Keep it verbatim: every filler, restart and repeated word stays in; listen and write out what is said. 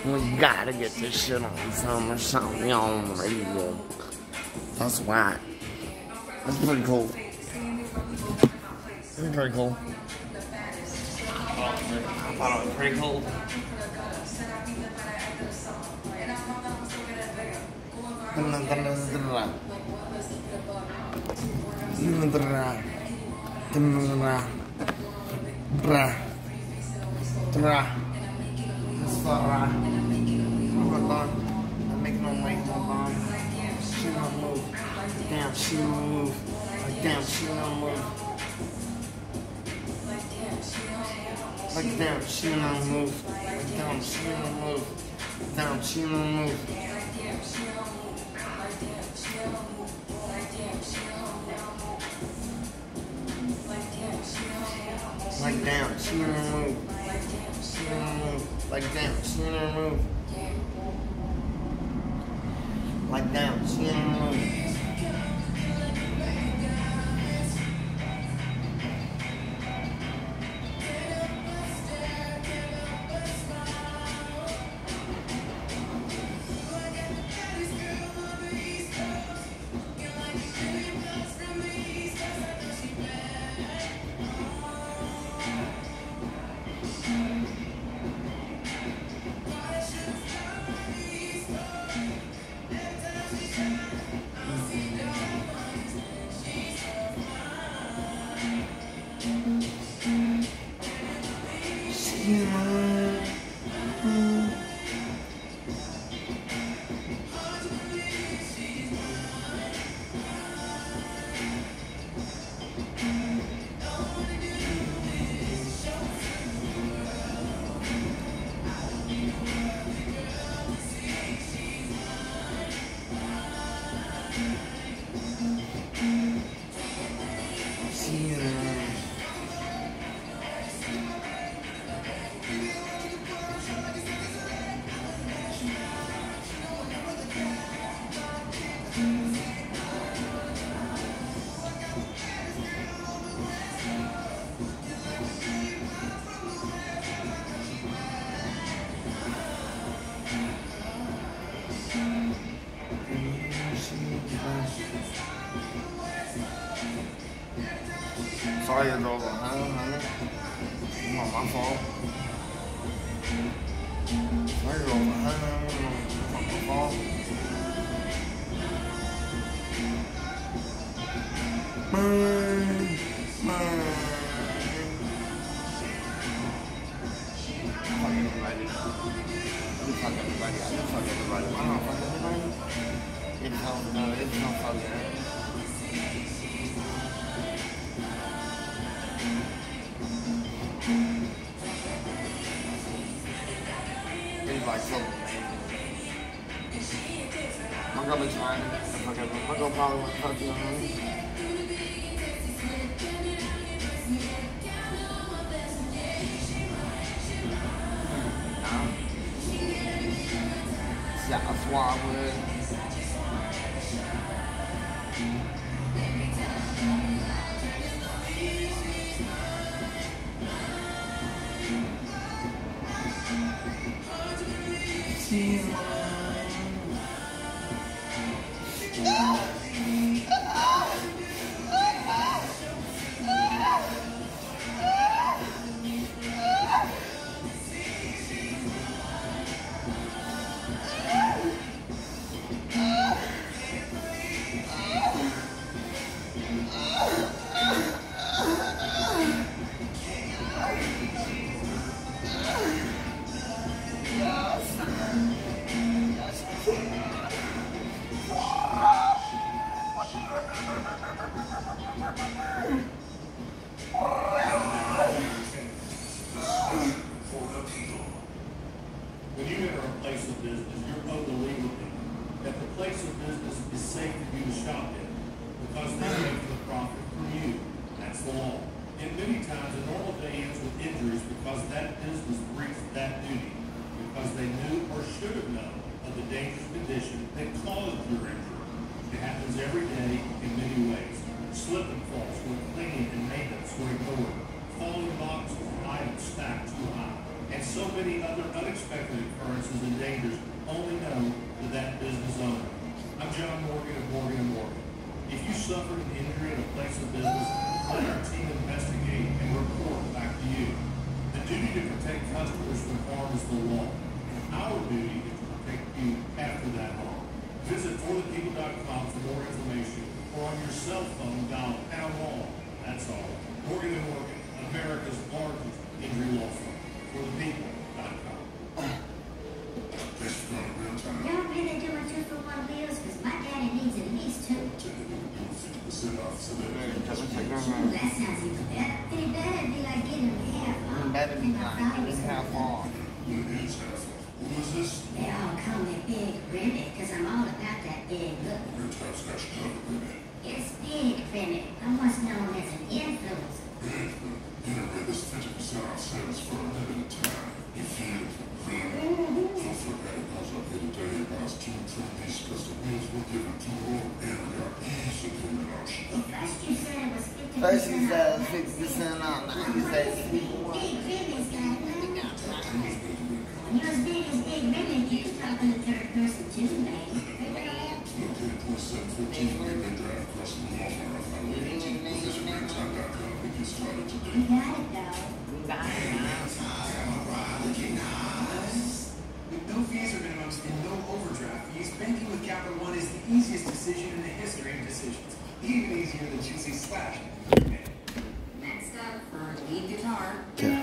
We gotta get this shit on some or something on the radio. That's why. That's pretty cool. That's pretty cool. I thought it was pretty cool. I'm making no way, hold on. She don't move. Damn, she don't move. Damn, she don't move. Like damn, she don't move. Like damn, she don't move. Damn, she don't move. Like damn, she don't move. She don't move. Like damn, she don't move. Like damn, she don't move. Sorry, you're over. Huh? Come on, my fault. Sorry, you're over. Huh? It's not my fault. Man, man. Fuck everybody. You fuck everybody. I didn't fuck everybody. I don't fuck everybody. It's not, no, it's not fucking. Like something. I'm gonna be trying. Okay, I'm gonna go probably want to talk to you. Yeah, that's why I would. When you enter a place of business, you're owed the legal that the place of business is safe for you to shop in because they make the profit from you. That's the law. And many times a normal day ends with injuries because that business breached that duty because they knew or should have known of the dangerous condition that caused your injury. It happens every day in many ways. Slip and falls when cleaning and maintenance were ignored. Falling boxes and items stacked too high. and so many other unexpected occurrences and dangers only known to that business owner. I'm John Morgan of Morgan and Morgan. If you suffered an injury in a place of business, let our team investigate and report back to you. The duty to protect customers from harm is the law, and our duty is to protect you after that harm. Visit for the people dot com for more information, or on your cell phone, dial pound law. That's all. Morgan and Morgan, America's largest injury law firm. for the people dot com. Y'all really doing two for one bills? Because my daddy needs at least two. Ooh, that sounds even better. Any better it'd be like getting them half off. Better be like getting half off. What was this? They all call me Big Remy because I'm all about that big look. It's Big Remy. I'm what's known as an influencer. You know, this fifty percent off sales for a limited time. You feel it? Don't forget it goes up here today. It buys two trees because the wheels were given to more and we are easy payment option. First you said it was fifty percent First you said off. fifty percent off. Now you say Big Remy's got when you're as big as Big Remy, you can talk in the third person too, man. Located twenty-seven fifteen Gateway Drive across from Walmart. Visit Maritime dot com to get started today. You got it, though. With no fees or minimums and no overdraft fees, banking with Capital One is the easiest decision in the history of decisions. Even easier than choosing Slash. Next up for lead guitar. Yeah.